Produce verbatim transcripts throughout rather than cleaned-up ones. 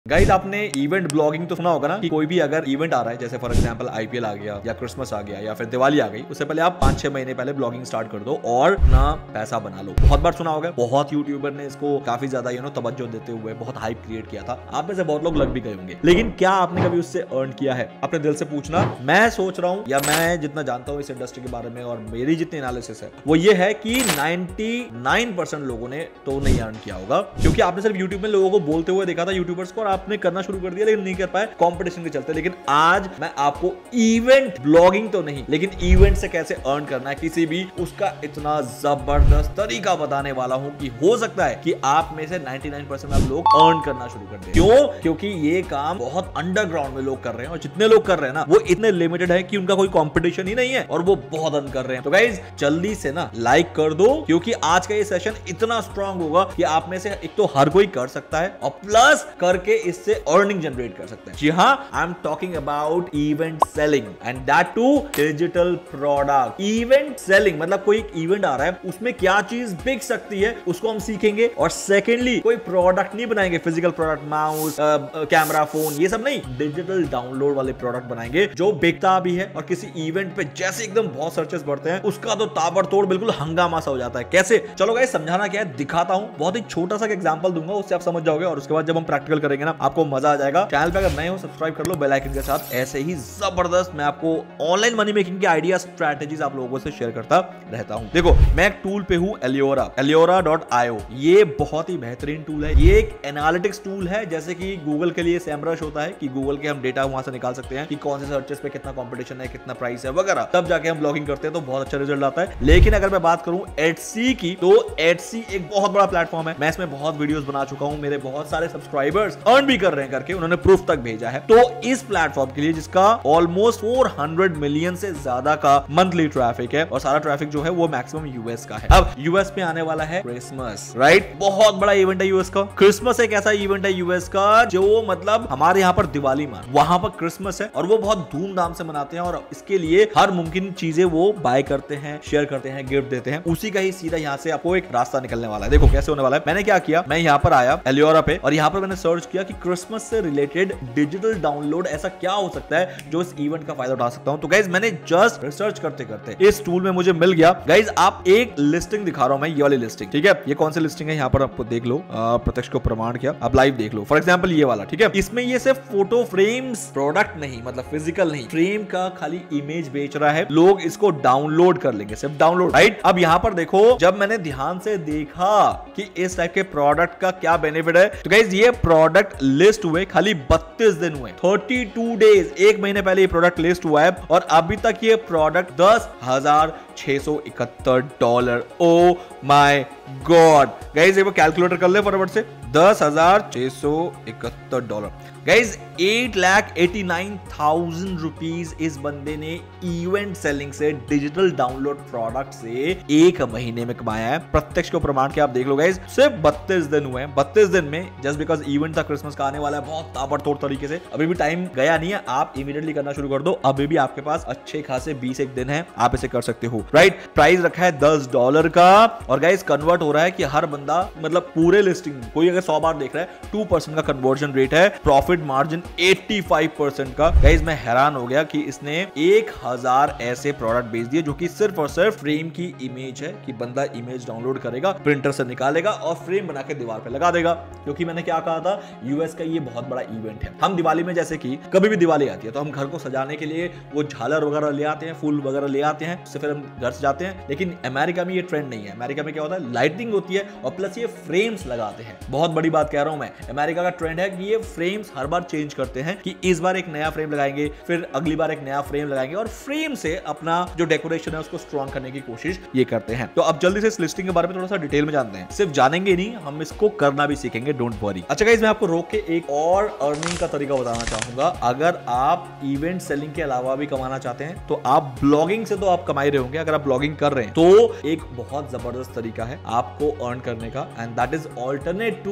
Guys आपने event blogging तो सुना होगा ना कि कोई भी अगर इवेंट आ रहा है, जैसे फॉर एग्जांपल आईपीएल आ गया या क्रिसमस आ गया या फिर दिवाली आ गई, उससे पहले आप पांच छह महीने पहले ब्लॉगिंग स्टार्ट कर दो और ना पैसा बना लो। बहुत बार सुना होगा, बहुत यूट्यूबर ने इसको काफी ज्यादा यू नो तवज्जो देते हुए बहुत हाइप क्रिएट किया था। आप में से बहुत लोग लग भी गए होंगे, लेकिन क्या आपने कभी उससे अर्न किया है? अपने दिल से पूछना। मैं सोच रहा हूँ या मैं जितना जानता हूँ इस इंडस्ट्री के बारे में और मेरी जितनी एनालिसिस है वो ये है कि निन्यानवे परसेंट लोगों ने तो नहीं अर्न किया होगा, क्योंकि आपने सिर्फ यूट्यूब में लोगों को बोलते हुए देखा था यूट्यूबर्स को, और आपने करना शुरू कर दिया लेकिन नहीं कर पाए कंपटीशन के चलते। लेकिन आज मैं आपको इवेंट ब्लॉगिंग तो नहीं लेकिन इवेंट से कैसे अर्न करना है किसी भी, उसका इतना जबरदस्त तरीका बताने वाला हूं कि हो सकता है कि आप में से निन्यानवे परसेंट आप लोग अर्न करना शुरू कर दें। क्यों? क्योंकि ये काम बहुत अंडरग्राउंड में लोग कर रहे हैं और जितने लोग कर रहे हैं ना वो इतने लिमिटेड है कि उनका कोई कंपटीशन ही नहीं है और वो बहुत अर्न कर रहे हैं। तो गाइस जल्दी से ना लाइक कर दो, क्योंकि आज का ये सेशन इतना स्ट्रांग होगा कि आप में से एक तो हर कोई कर सकता है और प्लस करके इससे अर्निंग जनरेट कर सकते हैं। जी हाँ, I am talking about event selling and that too digital product. Event selling मतलब कोई एक इवेंट आ रहा है, उसमें क्या चीज बिक सकती है उसको हम सीखेंगे। और सेकेंडली कोई प्रोडक्ट नहीं बनाएंगे, physical product, mouse, camera, phone, ये सब नहीं, डिजिटल डाउनलोड वाले प्रोडक्ट बनाएंगे जो बिकता भी है। और किसी इवेंट पे जैसे एकदम बहुत सर्चेस बढ़ते हैं उसका तो ताबड़तोड़ बिल्कुल हंगामा सा हो जाता है। कैसे? चलो गाइस समझाना क्या है दिखाता हूं। बहुत ही छोटा सा एग्जांपल दूंगा, उससे आप समझ जाओगे और उसके बाद जब हम प्रैक्टिकल करेंगे ना आपको मजा आ जाएगा। चैनल पे अगर नए हो सब्सक्राइब कर लो बेल आइकन के साथ। ऐसे ही जबरदस्त मैं आपको ऑनलाइन मनी मेकिंग के आइडिया, स्ट्रैटेजीज आप लोगों से शेयर करता रहता हूं। देखो मैं एक टूल पे हूं, एलियोरा एलियोरा डॉट आई ओ। ये बहुत ही बेहतरीन टूल है। ये एक एनालिटिक्स टूल है, जैसे कि गूगल के लिए सैमरश होता है कि गूगल के हम डेटा वहां से निकाल सकते हैं कि कौन से सर्चेस पे कितना कंपटीशन है, कितना प्राइस है वगैरह, तब जाके हम ब्लॉगिंग करते हैं तो बहुत अच्छा रिजल्ट आता है। लेकिन अगर मैं बात करूं एडसी की, तो एडसी एक बहुत बड़ा प्लेटफॉर्म है। मैं इसमें बहुत वीडियोस बना चुका हूं, मेरे बहुत सारे सब्सक्राइबर्स अर्न भी कर रहे हैं करके उन्होंने प्रूफ तक भेजा है। तो इस प्लेटफॉर्म के लिए जिसका ऑलमोस्ट चार सौ मिलियन से ज्यादा का मंथली ट्रैफिक है और सारा ट्रैफिक जो है वो मैक्सिमम यूएस का है। अब यूएस में आने वाला है क्रिसमस, राइट? बहुत बड़ा इवेंट है यूएस का। क्रिसमस एक ऐसा इवेंट है यूएस का जो मतलब हमारे यहाँ पर दिवाली मान, वहां पर क्रिसमस है और वो बहुत धूमधाम से मनाते हैं और इसके लिए हर मुमकिन चीजें वो बाय करते हैं, शेयर करते हैं, गिफ्ट देते हैं। उसी का ही सीधा यहाँ से आपको एक रास्ता निकलने वाला है। देखो कैसे होने वाला है। मैंने क्या किया, मैं यहाँ पर आया एलियोरा पे और यहाँ पर मैंने सर्च किया कि क्रिसमस से रिलेटेड डिजिटल डाउनलोड ऐसा क्या हो सकता है जो इस इवेंट का फायदा उठा सकता हूं। तो गाइज मैंने जस्ट रिसर्च करते करते इस टूल में मुझे मिल गया। गाइज आप एक लिस्टिंग दिखा रहा हूं मैं, ये वाली लिस्टिंग, ठीक है? ये कौन सी लिस्टिंग है यहाँ पर आपको देख लो, प्रत्यक्ष को प्रमाण किया, आप लाइव देख लो। फॉर एग्जांपल ये वाला, ठीक है? इसमें ये सिर्फ फोटो फ्रेम्स, प्रोडक्ट नहीं, मतलब फिजिकल नहीं, फ्रेम का खाली इमेज बेच रहा है। लोग इसको डाउनलोड कर लेंगे, सिर्फ डाउनलोड, राइट? अब यहाँ पर देखो, जब मैंने ध्यान से देखा कि इस टाइप के प्रोडक्ट का क्या बेनिफिट है, तो गाइज ये प्रोडक्ट लिस्ट हुए खाली बत्तीस दिन हुए, बत्तीस डेज, एक महीने पहले ये प्रोडक्ट लिस्ट हुआ है और अभी तक ये प्रोडक्ट दस हजार छह सौ इकहत्तर dollar. Oh my god guys, एक बार कैलकुलेटर कर ले फटाफट से, दस हजार छह सौ इकहत्तर dollar. Guys eight lakh eighty nine thousand rupees इस बंदे ने इवेंट सेलिंग से, डिजिटल डाउनलोड प्रोडक्ट से एक महीने में कमाया है। प्रत्यक्ष को प्रमाण के आप देख लो गाइज, सिर्फ बत्तीस दिन हुए हैं। बत्तीस दिन में, जस्ट बिकॉज इवेंट था, क्रिसमस का आने वाला है, बहुत ताबड़तोड़ तरीके से, अभी भी टाइम गया नहीं है, आप इमीडिएटली करना शुरू कर दो। अभी भी आपके पास अच्छे खासे बीस एक दिन है, आप इसे कर सकते हो, राइट? प्राइस रखा है दस डॉलर का और गाइज कन्वर्ट हो रहा है कि हर बंदा, मतलब पूरे लिस्टिंग कोई अगर सौ बार देख रहा है, टू परसेंट का कन्वर्जन रेट है, प्रॉफिट मार्जिन पचासी परसेंट का। गाइस मैं हैरान हो गया कि इसने एक हजार ऐसे प्रोडक्ट बेच दिए जो कि सिर्फ और सिर्फ फ्रेम की इमेज है, कि बंदा इमेज डाउनलोड करेगा, प्रिंटर से निकालेगा और फ्रेम बना के दीवार पे लगा देगा। क्योंकि मैंने क्या कहा था, यूएस का ये बहुत बड़ा इवेंट है। हम दिवाली में, जैसे कि कभी भी दिवाली आती है तो हम घर को सजाने के लिए वो झालर वगैरह ले आते हैं, फूल वगैरह ले आते हैं, उससे फिर हम घर से जाते हैं। लेकिन अमेरिका में ये ट्रेंड नहीं है। अमेरिका में क्या होता है, लाइटिंग होती है और प्लस ये फ्रेम्स लगाते हैं। बहुत बड़ी बात कह रहा हूं मैं, अमेरिका का ट्रेंड है कि ये फ्रेम्स हर बार चेंज करते हैं, कि इस बार एक नया फ्रेम लगाएंगे, फिर अगली बार एक नया फ्रेम लगाएंगे और फ्रेम से अपना जो डेकोरेशन है उसको स्ट्रॉन्ग करने की कोशिश ये करते हैं। तो अब जल्दी से इस लिस्टिंग के बारे में थोड़ा सा डिटेल में जानते हैं। सिर्फ जानेंगे नहीं, हम इसको करना भी सीखेंगे, डोंट वरी। अच्छा गाइस, मैं आपको रोक के एक और अर्निंग का तरीका बताना चाहूंगा। अगर आप इवेंट सेलिंग के अलावा भी कमाना चाहते हैं तो आप ब्लॉगिंग से तो आप कमा ही रहे होंगे। अगर आप ब्लॉगिंग कर रहे हैं तो एक बहुत जबरदस्त तरीका है आपको अर्न करने का, and that is alternate to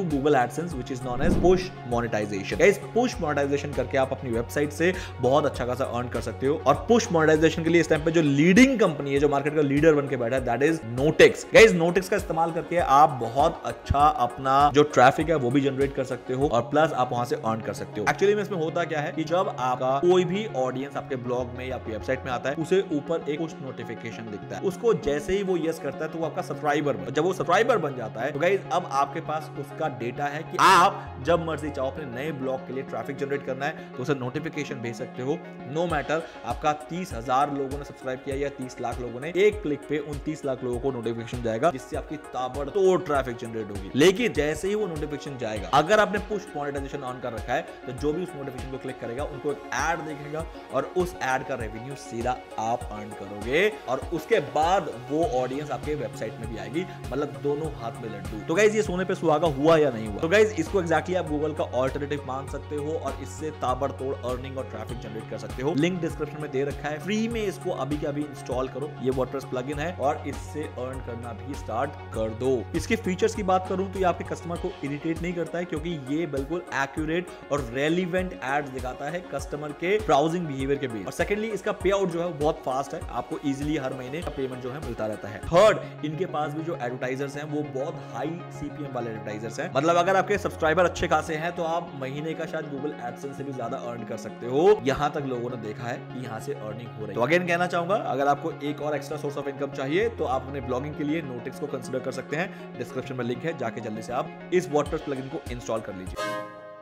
Google AdSense which is known as push monetization. Guys push monetization करके आप अपनी वेबसाइट से बहुत अच्छा खासा अर्न कर सकते हो और पुश मोनेटाइजेशन के लिए इस टाइम पे जो लीडिंग कंपनी है, जो मार्केट का लीडर बन के बैठा है, दैट इज नोटेक्स. गाइस नोटेक्स का इस्तेमाल करके आप बहुत अच्छा अपना जो ट्रैफिक है वो भी जनरेट कर सकते हो और प्लस आप वहां से अर्न कर सकते हो. एक्चुअली में इसमें होता क्या है कि जब आपका कोई भी ऑडियंस आपके ब्लॉग में या आपकी वेबसाइट में आता है, उसे ऊपर एक पुश नोटिफिकेशन दिखता है. उसको जैसे ही वो यस करता है तो वो आपका सब्सक्राइबर, जब वो सब्सक्राइबर बन जाता है तो गाइस अब आपके पास उसका डेटा है कि आप जब मर्जी चाहो अपने नए ब्लॉग के लिए ट्रैफिक जनरेट करना है तो उसे नोटिफिकेशन भेज सकते हो. नो मैटर आपका तीस हजार लोगों ने सब्सक्राइब किया या तीस लाख लोगों ने, एक क्लिक पे उन तीस लाख लोगों को नोटिफिकेशन जाएगा जिससे आपकी ताबड़तोड़ ट्रैफिक जनरेट होगी. लेकिन जैसे ही वो नोटिफिकेशन जाएगा, अगर आपने पुश मोनेटाइजेशन ऑन कर रखा है तो जो भी उस नोटिफिकेशन को क्लिक करेगा उनको एक ऐड दिखेगा और उस ऐड का रेवेन्यू सीधा आप अर्न करोगे और उसके बाद वो ऑडियंस आपके वेबसाइट में भी आएगी. मतलब दोनों हाथ में लड्डू. तो गाइस ये सोने पे सुहागा हुआ या नहीं हुआ? तो गाइस इसको एक्जैक्टली आप गूगल का ऑल्टरनेटिव मान सकते हो और इससे ताबड़तोड़ अर्निंग और ट्रैफिक जनरेट कर सकते हो. लिंक डिस्क्रिप्शन में दे रखा है. फ्री में इसको अभी के अभी इंस्टॉल करो. ये वर्डप्रेस प्लगइन है और इससे अर्न करना भी स्टार्ट कर दो. इसके फीचर्स की बात करूं तो ये आपके कस्टमर को इरिटेट नहीं करता है क्योंकि ये बिल्कुल एक्यूरेट और रेलिवेंट एड्स दिखाता है कस्टमर के ब्राउजिंग बिहेवियर के बेस. और सेकंडली इसका पे आउट जो है बहुत फास्ट है. आपको इजीली हर महीने का पेमेंट जो है मिलता रहता है. थर्ड, इनके पास भी जो एडवर्टाइजर्स हैं वो बहुत हाई सीपीएम वाले एडवर्टाइजर्स हैं. मतलब अगर आपके सब्सक्राइबर अच्छे खासे हैं तो आप महीने का शायद गूगल एडसेंस से भी ज्यादा अर्न कर सकते हो. यहां तक लोगों ने देखा है कि यहां से अर्निंग हो रही है. तो अगेन कहना चाहूंगा, अगर आपको एक और एक्स्ट्रा सोर्स ऑफ इनकम चाहिए तो आप अपने ब्लॉगिंग के लिए नोटेक्स को कंसीडर कर सकते हैं. डिस्क्रिप्शन में लिंक है, जाके जल्दी से आप इस वर्डप्रेस प्लगइन को इंस्टॉल कर लीजिए.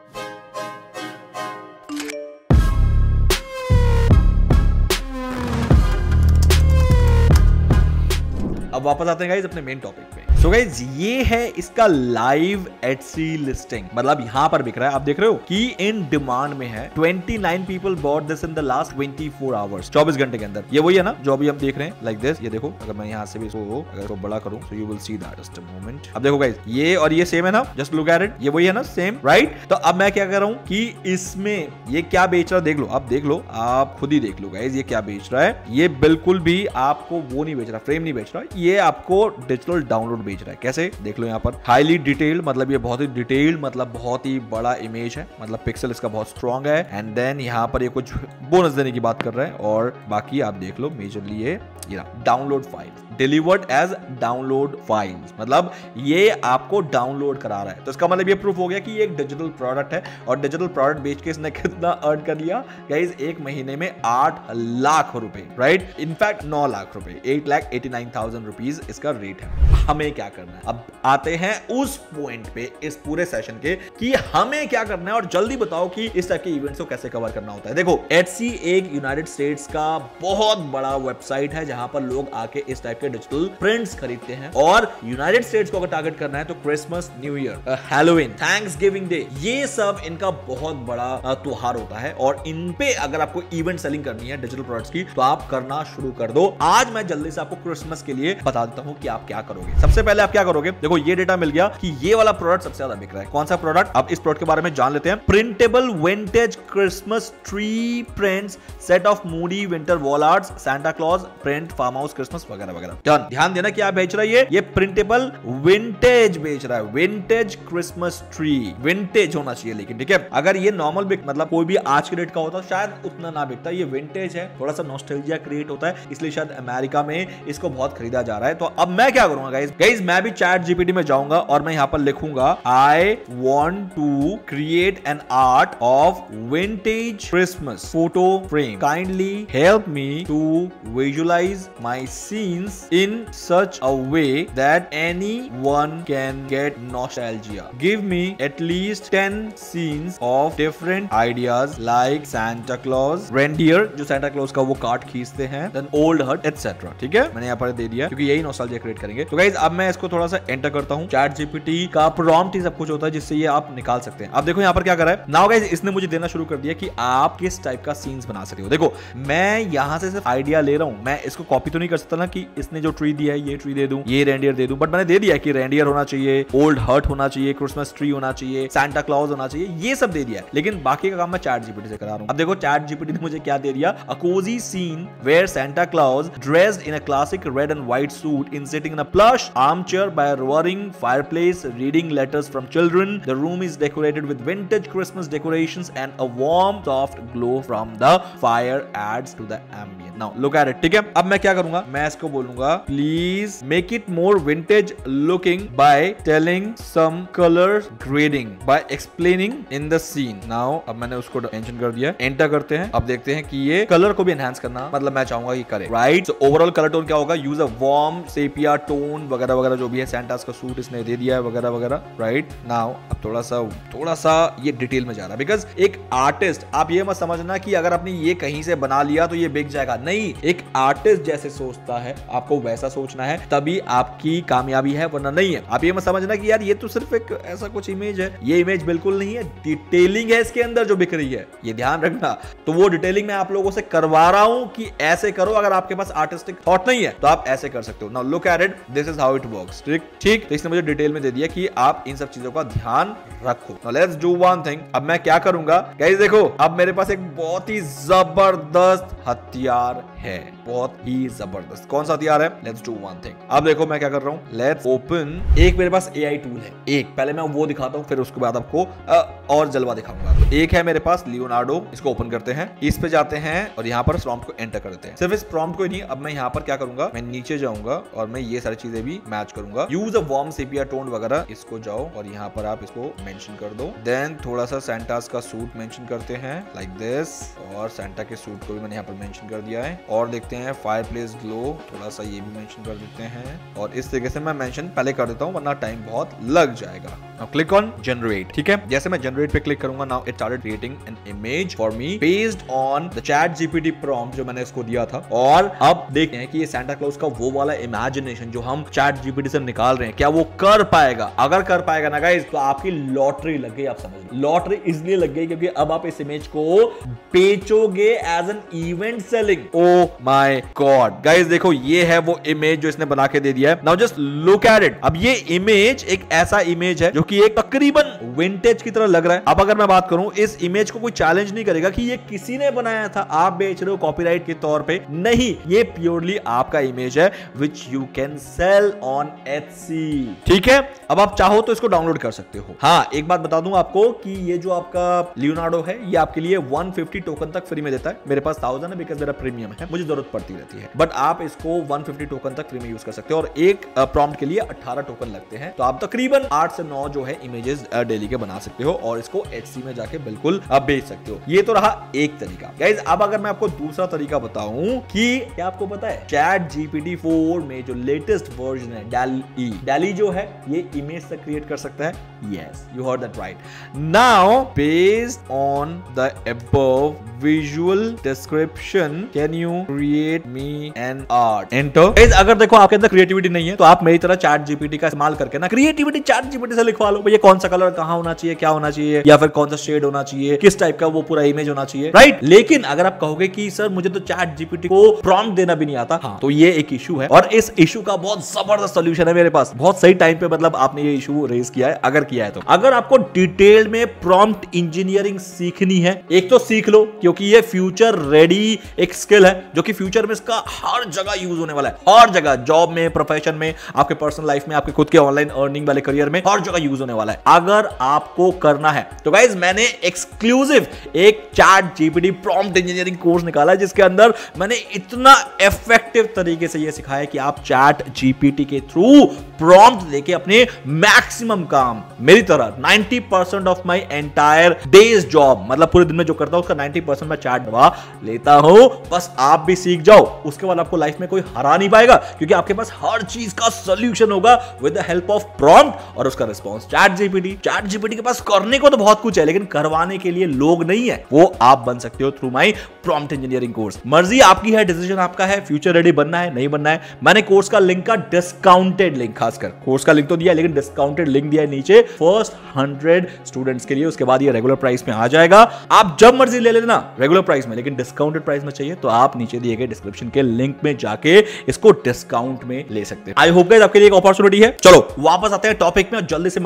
अब वापस आते हैं गाइस अपने मेन टॉपिक पे. सो so गाइस ये है इसका लाइव एटसी लिस्टिंग. मतलब यहां पर बिक रहा है, आप देख रहे हो कि इन डिमांड में है. उनतीस people bought this in the last चौबीस आवर्स, चौबीस घंटे के अंदर. ये वही है ना जो अभी हम देख रहे हैं लाइक दिस. ये देखो, अगर मैं यहां से भी इसको अगर इसको बड़ा करूं तो you will see that. Just a moment. अब देखो गाइस ये और ये सेम है ना. Just look at it. ये वही है ना, सेम राइट. तो अब मैं क्या कर रहा हूं कि इसमें ये क्या बेच रहा है देख लो. आप देख लो, आप खुद ही देख लो गाइस ये क्या बेच रहा है. ये बिल्कुल भी आपको वो नहीं बेच रहा, फ्रेम नहीं बेच रहा. ये आपको डिजिटल डाउनलोड बेच रहा है. कैसे देख लो यहाँ पर, हाईली डिटेल्ड, मतलब ये बहुत ही डिटेल्ड, मतलब बहुत ही बड़ा इमेज है. मतलब पिक्सल इसका बहुत स्ट्रॉन्ग है. एंड देन यहाँ पर ये कुछ बोनस देने की बात कर रहा है और बाकी आप देख लो मेजरली ये download file delivered as download files. मतलब ये आपको डाउनलोड करा रहा है. तो इसका मतलब ये प्रूफ हो गया कि ये एक डिजिटल प्रोडक्ट है और डिजिटल प्रोडक्ट बेच के इसने कितना अर्न कर लिया गाइस एक महीने में? आठ लाख रुपए. राइट, इनफैक्ट नौ लाख रुपए, eight lakh eighty nine thousand rupees इसका रेट है. हमें क्या करना है? अब आते हैं उस पॉइंट पे इस पूरे सेशन के कि हमें क्या करना है. और जल्दी बताओ कि इस टाइप के इवेंट्स को कैसे कवर करना होता है. देखो एटसी एक यूनाइटेड स्टेट्स का बहुत बड़ा वेबसाइट है जहां पर लोग आके इस टाइप के डिजिटल प्रिंट्स खरीदते हैं. और यूनाइटेड स्टेट्स को अगर टारगेट करना है तो Christmas, New Year, Halloween, Thanksgiving day, ये सब इनका बहुत बड़ा त्योहार होता है. और इन पे अगर आपको इवेंट सेलिंग करनी है डिजिटल प्रोडक्ट्स की तो आप करना शुरू कर दो. आज मैं जल्दी से आपको क्रिसमस के लिए बता देता हूं कि आप क्या करोगे. सबसे पहले आप क्या करोगे, देखो ये डेटा मिल गया कि ये वाला प्रोडक्ट सबसे ज्यादा बिक रहा है. कौन सा प्रोडक्ट? अब इस प्रोडक्ट के बारे में जान लेते हैं. Printable vintage Christmas tree prints, set of moody winter wall arts, Santa Claus print, farm house Christmas वगैरह वगैरह. डन. ध्यान देना क्या बेच रहा है ये ये प्रिंटेबल विंटेज बेच रहा है. विंटेज क्रिसमस ट्री, विंटेज होना चाहिए लेकिन, ठीक है. अगर ये नॉर्मल बिक मतलब कोई भी आज के डेट का होता शायद उतना ना बिकता. ये विंटेज है, थोड़ा सा नॉस्टैल्जिया क्रिएट होता है, इसलिए शायद अमेरिका में इसको बहुत खरीदा जा रहा है. तो अब मैं क्या करूंगा गाइस गाइस मैं भी चैट जीपीटी में जाऊंगा और मैं यहां पर लिखूंगा I want to create an art of vintage Christmas photo frame, kindly help me to visualise my scenes in such a way that anyone can get nostalgia. Give me at least ten scenes of different ideas like Santa Claus, reindeer जो Santa Claus का वो card खींचते हैं, then old hut et cetera. ठीक है, मैंने यहाँ पर दे दिया क्योंकि यही nostalgia क्रिएट करेंगे. तो गाइस अब मैं इसको थोड़ा सा एंटर करता हूँ. चैट जीपीटी का प्रॉम्प्ट ही सब कुछ होता है जिससे ये आप निकाल सकते हैं. अब देखो यहाँ पर क्या कर रहा है. नाउ गाइस इसने मुझे देना शुरू कर दिया कि आप किस टाइप का सीन्स बना सकते हो. देखो मैं यहाँ से सिर्फ आइडिया ले रहा हूँ, मैं इसको कॉपी तो नहीं कर सकता ना कि इसने जो ट्री दिया है ये ट्री दे दूं, ये रेंडियर दे दूं. बट मैंने दे दिया कि रेंडियर होना चाहिए, ओल्ड हर्ट होना चाहिए, क्रिसमस ट्री होना चाहिए, सांता क्लॉज होना चाहिए, ये सब दे दिया. लेकिन बाकी का काम मैं चैट जीपीटी से करा रहा हूं. अब देखो चैट जीपीटी ने मुझे क्या दे दिया. A cosy scene where Santa Claus dressed in a classic red and white suit in sitting in a plush arm armchair by a roaring fireplace, reading letters from children. The room is decorated with vintage Christmas decorations and a warm, soft glow from the fire adds to the ambient. Now look at it. ठीक है, अब मैं क्या करूंगा, मैं इसको बोलूंगा please make it more vintage looking by telling some color grading by explaining in the scene. Now अब मैंने उसको मेंशन कर दिया, एंटर करते हैं। अब देखते हैं कि ये कलर को भी एनहांस करना, मतलब मैं चाहूंगा कि करे, right. So overall colour tone क्या होगा, use a warm sepia tone वगैरह वगैरह जो भी है, सैंटास का सूट इसने दे दिया है वगैरह वगैरह, राइट। नाउ अब थोड़ा सा थोड़ा सा ये डिटेल में जा रहा है, बिकॉज एक आर्टिस्ट, आप ये मत समझना कि अगर आपने ये कहीं से बना लिया तो ये बिक जाएगा, नहीं। एक आर्टिस्ट जैसे सोचता है आपको वैसा सोचना है, तभी आपकी कामयाबी है, वरना नहीं है। आप ये मत समझना कि यार ये तो सिर्फ एक ऐसा कुछ इमेज है, ये इमेज बिल्कुल नहीं है, डिटेलिंग है इसके अंदर जो बिक रही है, ये ध्यान रखना। तो वो डिटेलिंग मैं आप लोगों से करवा रहा हूं कि ऐसे करो, अगर आपके पास आर्टिस्टिक थॉट नहीं है तो आप ऐसे कर सकते हो। Now look at it, this is how it works. ठीक ठीक तो इसने मुझे डिटेल में दे दिया कि आप इन सब चीजों का ध्यान रखो। Now let's do one thing. अब मैं क्या करूंगा गाइस, देखो अब मेरे पास एक बहुत ही जबरदस्त हथियार है, बहुत ही जबरदस्त। कौन सा हथियार है, लेट्स डू वन थिंग। अब देखो मैं क्या कर रहा हूं, लेट्स ओपन, एक मेरे पास एआई टूल है, एक पहले मैं वो दिखाता हूं, फिर उसके बाद आपको आ, और जलवा दिखाऊंगा। तो एक है मेरे पास लियोनार्डो, इसको ओपन करते हैं, इस पे जाते हैं और यहाँ पर प्रॉम्प्ट को एंटर कर देते हैं। सिर्फ इस प्रॉम्प्ट को ही नहीं, अब मैं यहाँ पर क्या करूंगा, मैं नीचे जाऊंगा और मैं ये सारी चीजें भी मैच करूंगा। Use a warm sepia tone वगैरह, इसको जाओ और यहाँ पर आप इसको मेंशन कर दो। देन थोड़ा सा सैंटास का सूट मेंशन करते हैं लाइक दिस, और सैंटा के सूट को भी मैंने यहाँ पर मेंशन कर दिया है। और देखते हैं फायरप्लेस ग्लो, थोड़ा सा ये भी मेंशन कर देते हैं, और इस तरीके से मैं मेंशन पहले कर देता हूँ वरना टाइम बहुत लग जाएगा। Now click on generate. ठीक है, जैसे मैं जनरेट पे क्लिक करूंगा, now it started creating an image for me based on the ChatGPT prompt जो मैंने इसको दिया था। और अब देखते हैं कि ये सांता क्लॉज का वो वाला इमेजिनेशन जो हम चैट जीपीटी से निकाल रहे हैं, क्या वो कर पाएगा। अगर कर पाएगा ना गाइस, तो आपकी लॉटरी लग गई। आप समझ लो, लॉटरी इसलिए लग गई क्योंकि अब आप इस इमेज को बेचोगे as an event selling. Oh my god guys, देखो ये है वो इमेज जो इसने बना के दे दिया है। Now just look at it. अब ये इमेज एक ऐसा इमेज है जो कि एक तकरीबन विंटेज की तरह लग रहा है। अब अगर मैं बात करूं, इस इमेज को कोई चैलेंज नहीं करेगा कि ये किसी ने बनाया था, आप बेच रहे हो कॉपीराइट के तौर पे, नहीं, ये प्योरली आपका इमेज है which you can sell on Etsy. ठीक है, अब आप चाहो तो इसको डाउनलोड कर सकते हो। हाँ, एक बात बता दूं आपको कि ये जो आपका लियोनार्डो है, ये आपके लिए एक सौ पचास टोकन तक फ्री में देता है। मेरे पास थाउजेंड है बिकॉज मेरा प्रीमियम है, मुझे जरूरत पड़ती रहती है, बट आप इसको एक सौ पचास टोकन तक फ्री में यूज कर सकते हो। और एक प्रॉम्प्ट के लिए अठारह टोकन लगते हैं, तो आप तकरीबन आठ से नौ जो है इमेजेस डेली के बना सकते हो और इसको एटसी में जाके बिल्कुल आप बेच सकते हो। ये तो रहा एक तरीका। गाइस, अब अगर मैं आपको दूसरा तरीका बताऊं कि क्या आपको पता है चैट जीपीटी फोर में जो लेटेस्ट वर्जन है डैली, डैली जो है ये इमेज से क्रिएट कर सकता है। Yes, you heard that right. Now based on the above visual description can you create me an art. Enter. Guys, अगर देखो आपके अंदर क्रिएटिविटी नहीं है तो आप मेरी तरह चैट जीपीटी का इस्तेमाल करके ना क्रिएटिविटी चैट जीपीटी से लिखवा लो। भैया कौन सा कलर कहां होना चाहिए, क्या होना चाहिए, या फिर कौन सा शेड होना चाहिए, किस टाइप का वो पूरा इमेज होना चाहिए, राइट। लेकिन अगर आप कहोगे कि सर मुझे तो चैट जीपीटी को प्रॉम्प्ट देना भी नहीं आता, हाँ, तो ये एक इशू है और इस इशू का बहुत जबरदस्त सॉल्यूशन है मेरे पास। बहुत सही टाइम पे मतलब आपने ये इशू रेज किया है, अगर किया है तो। अगर आपको डिटेल में प्रॉम्प्ट इंजीनियरिंग सीखनी है, एक तो सीख लो क्योंकि ये फ्यूचर रेडी एक स्किल है जो कि फ्यूचर में इसका हर जगह यूज होने वाला है, हर जगह, जॉब में, प्रोफेशन में, आपके पर्सनल लाइफ में, आपके खुद के ऑनलाइन अर्निंग वाले करियर में, हर जगह यूज होने वाला है। अगर आपको करना है तो गाइस मैंने एक्सक्लूसिव एक ChatGPT prompt engineering course निकाला है जिसके अंदर मैंने इतना इफेक्टिव तरीके से यह सिखाया कि आप चैट जीपीटी के थ्रू प्रॉम्प्ट लेके अपने मैक्सिमम काम, मेरी तरह ninety percent of my entire day's job, मतलब पूरे दिन में जो करता हूं उसका नाइंटी परसेंट मैं चैट दबा लेता हूं। बस आप भी सीख जाओ, उसके बाद आपको लाइफ में कोई हरा नहीं पाएगा क्योंकि आपके पास हर चीज का सॉल्यूशन होगा with the help of prompt और उसका response ChatGPT. ChatGPT के पास करने को तो बहुत कुछ है लेकिन करवाने के लिए लोग नहीं है, वो आप बन सकते हो through my prompt engineering course. मर्जी आपकी है, डिसीजन आपका है, फ्यूचर रेडी बनना है नहीं बनना है। मैंने कोर्स का लिंक का डिस्काउंटेड लिंक, खासकर कोर्स का लिंक तो दिया है लेकिन डिस्काउंटेड लिंक दिया है नीचे फर्स्ट हंड्रेड स्टूडेंट्स के लिए। उसके बाद ये रेगुलर प्राइस में आ जाएगा, आप जब मर्जी ले लेना रेगुलर प्राइस में, लेकिन डिस्काउंटेड प्राइस में चाहिए तो आप नीचे दिए गए डिस्क्रिप्शन के लिंक में जाके इसको डिस्काउंट में ले सकते हैं। आई होप गाइस आपके लिए एक अपॉर्चुनिटी है। चलो वापस आते हैं टॉपिक में और जल्दी से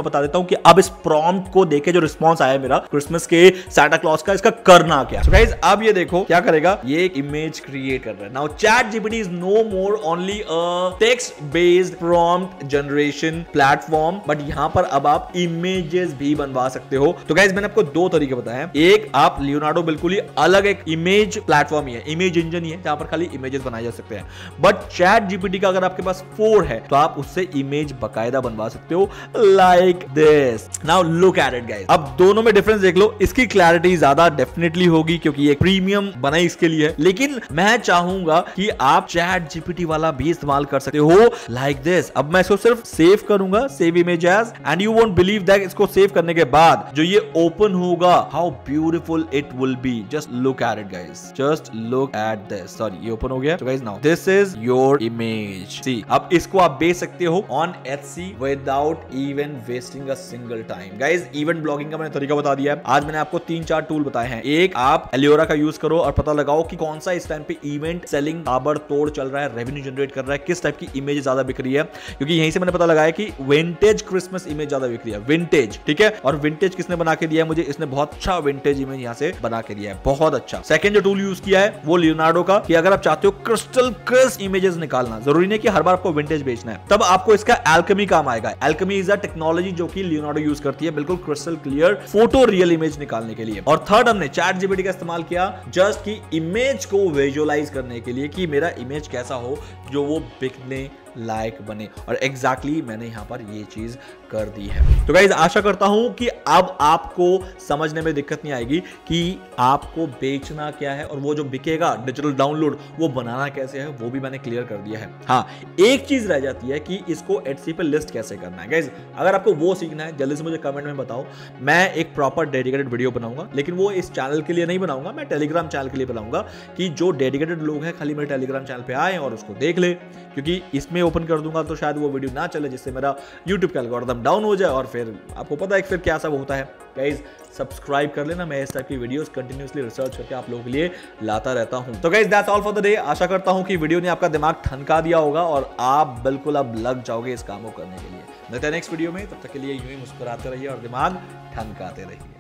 मैं बता देता हूं कि अब इस प्रॉम्प्ट को देखे जो रिस्पॉन्स आया मेरा क्रिसमस के सांता क्लॉज का, इसका करना क्या। so guys, अब ये देखो क्या करेगा, ये एक इमेज क्रिएट कर रहा है। Now chat GPT is no more only a text based prompt generation platform, but यहां पर अब आप इमेजेस भी बनवा सकते हो। तो गाइज मैंने आपको दो तरीके बताए हैं। एक, आप लियोनार्डो बिल्कुल ही अलग एक इमेज प्लेटफॉर्म ही है, इमेज इंजन ही है, जहां पर खाली इमेजेस बनाए जा सकते हैं। बट चैट जीपीटी का अगर आपके पास फोर है तो आप उससे इमेज बकायदा बनवा सकते हो, like this. Now look at it guys, अब दोनों में डिफरेंस देख लो। इसकी क्लैरिटी ज्यादा डेफिनेटली होगी क्योंकि ये प्रीमियम बना इसके लिए है, लेकिन मैं चाहूंगा कि आप चैट जीपीटी वाला भी इस्तेमाल कर सकते हो, लाइक दिस। अब मैं इसको सिर्फ सेव करूंगा, save image as, and you won't believe that इसको सेव करने के बाद जो ये ओपन होगा, how beautiful it will be. Just look at it guys, just look at this. Sorry, ये ओपन हो गया। तो guys now this is your image. See, अब इसको आप बेच सकते हो on Etsy without even wasting a single time. Guys, event blogging का मैंने तरीका बता दिया है। आज मैंने आपको तीन चार टूल बताए हैं। एक, आप एलियोरा का यूज करो और पता लगाओ कि कौन सा इस टाइम पे इवेंट सेलिंग ताबड़तोड़ चल रहा है, रेवेन्यू जनरेट कर रहा है, किस टाइप की इमेज ज्यादा बिक रही है, क्योंकि यहीं से मैंने पता लगाया कि विंटेज क्रिसमस इमेज ज्यादा बिक रही है। विंटेज, ठीक है। और विंटेज किसने बना के दिया है मुझे? इसने बहुत अच्छा विंटेज इमेज यहां से बना के दिया है, बहुत अच्छा। सेकंड जो टूल यूज किया है वो लियोनार्डो का, कि अगर आप चाहते हो क्रिस्टल क्रिस्प इमेजेस निकालना, जरूरी नहीं कि हर बार आपको विंटेज बेचना है, तब आपको इसका एल्केमी काम आएगा। एल्केमी इज अ टेक्नोलॉजी जो कि लियोनार्डो यूज करती है बिल्कुल crystal clear photo real image निकालने के लिए। और थर्ड, हमने चैट जीपीटी का इस्तेमाल किया जस्ट की इमेज को विजुअलाइज करने के लिए कि मेरा इमेज कैसा हो जो वो बिकने लायक बने, और एग्जैक्टली exactly मैंने यहां पर ये चीज कर दी है। तो गाइज, आशा करता हूं कि अब आपको समझने में दिक्कत नहीं आएगी कि आपको बेचना क्या है और वो जो बिकेगा डिजिटल डाउनलोड वो बनाना कैसे है, वो भी मैंने क्लियर कर दिया है। हाँ, एक चीज रह जाती है कि इसको एटसी पे लिस्ट कैसे करना है। गाइज, अगर आपको वो सीखना है जल्दी से मुझे कमेंट में बताओ, मैं एक प्रॉपर डेडिकेटेड वीडियो बनाऊंगा, लेकिन वो इस चैनल के लिए नहीं बनाऊंगा, मैं टेलीग्राम चैनल के लिए बनाऊंगा कि जो डेडिकेटेड लोग हैं खाली मेरे टेलीग्राम चैनल पे आए और उसको देख ले, क्योंकि इसमें ओपन कर दूंगा तो शायद वो वीडियो ना चले, जिससे मेरा यूट्यूब का एल्गोरिथम डाउन हो जाए और फिर आपको पता है फिर क्या सब होता है। गाइज, सब्सक्राइब कर लेना, मैं इस टाइप की वीडियोस कंटिन्यूअसली रिसर्च करके आप लोगों के लिए लाता रहता हूं। तो guys, that's all for the day. आशा करता हूं कि वीडियो ने आपका दिमाग ठनका दिया होगा और आप बिल्कुल अब लग जाओगे इस काम को करने के लिए। मिलते हैं नेक्स्ट वीडियो में, तब तक के लिए यूं ही मुस्कुराते रहिए और दिमाग ठनकाते रहिए।